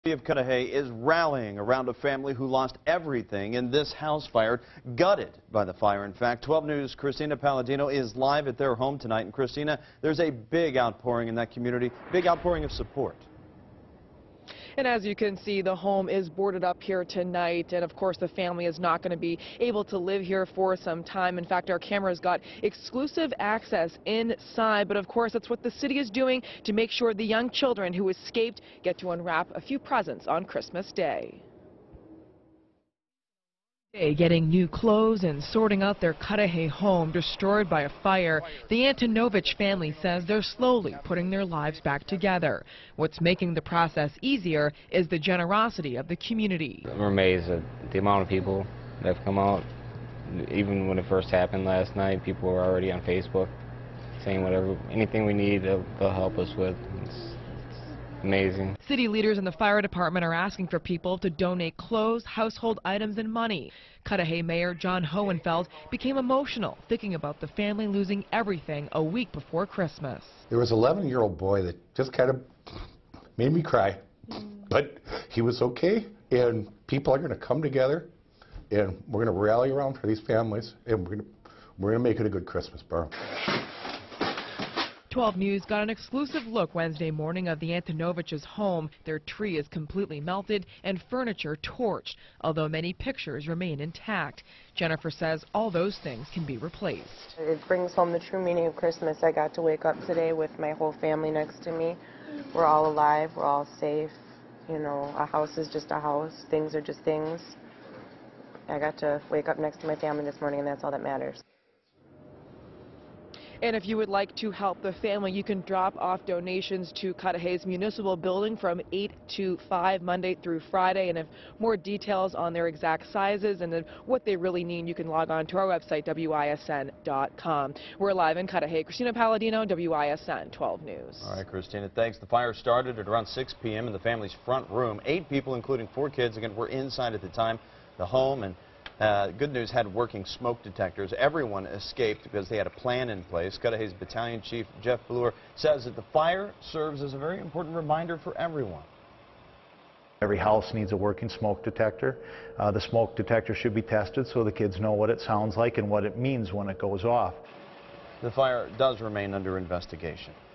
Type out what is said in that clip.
The city of Cudahy is rallying around a family who lost everything in this house fire, gutted by the fire. In fact, 12 News' Christina Palladino is live at their home tonight. And Christina, there's a big outpouring in that community, big outpouring of support. And as you can see, the home is boarded up here tonight, and of course the family is not going to be able to live here for some time. In fact, our cameras got exclusive access inside, but of course that's what the city is doing to make sure the young children who escaped get to unwrap a few presents on Christmas Day. Getting new clothes and sorting out their Cudahy home destroyed by a fire, the Antonovich family says they're slowly putting their lives back together. What's making the process easier is the generosity of the community. We're amazed at the amount of people that have come out. Even when it first happened last night, people were already on Facebook saying anything we need, they'll help us with. It's amazing. City leaders and the fire department are asking for people to donate clothes, household items, and money. Cudahy Mayor John Hohenfeld became emotional thinking about the family losing everything a week before Christmas. There was an 11-year-old boy that just kind of made me cry, but he was okay, and people are going to come together, and we're going to rally around for these families, and we're going to make it a good Christmas, borough. 12 News got an exclusive look Wednesday morning of the Antonovich's home. Their tree is completely melted and furniture torched, although many pictures remain intact. Jennifer says all those things can be replaced. It brings home the true meaning of Christmas. I got to wake up today with my whole family next to me. We're all alive, we're all safe. You know, a house is just a house, things are just things. I got to wake up next to my family this morning, and that's all that matters. And if you would like to help the family, you can drop off donations to Cudahy's municipal building from 8 to 5 Monday through Friday. And if more details on their exact sizes and then what they really need, you can log on to our website, WISN.com. We're live in Cudahy. Christina Palladino, WISN 12 News. All right, Christina, thanks. The fire started at around 6 p.m. in the family's front room. 8 people, including 4 kids, again, were inside at the time. The home and good news had working smoke detectors. Everyone escaped because they had a plan in place. Cudahy's Battalion Chief Jeff Bloor says that the fire serves as a very important reminder for everyone. Every house needs a working smoke detector. The smoke detector should be tested so the kids know what it sounds like and what it means when it goes off. The fire does remain under investigation.